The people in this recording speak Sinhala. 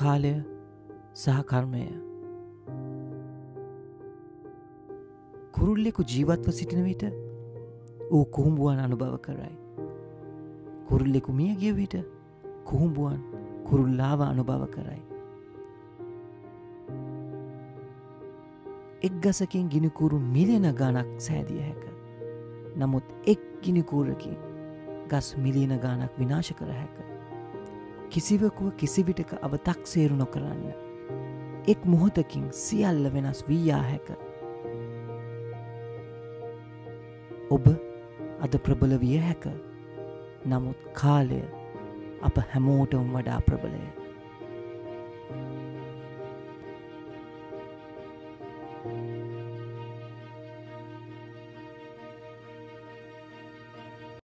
කාලය සහ කර්මය. කුරුල්ලෙකු ජීවත්ව සිටින විට ඌ කුහුඹුවන් අනුභව කරයි. කුරුල්ලෙකු මිය ගිය විට කුහුඹුවන් කුරුල්ලාව අනුභව කරයි. එක් ගසකින් ගිනිකූරු මිලියන ගණක් සෑදිය හැක. නමුත් එක් ගිනිකූරකින් ගස් මිලියන ගානක් විනාශ කර හැක. කිසිවකුව කිසිවිටක අවතක්සේරු නොකරන්න. එක් මොහොතකින් සියල්ල වෙනස් වී යා හැක. ඔබ අද ප්‍රබල විය හැක. නමුත් කාලය අප හැමෝටම වඩා ප්‍රබලය.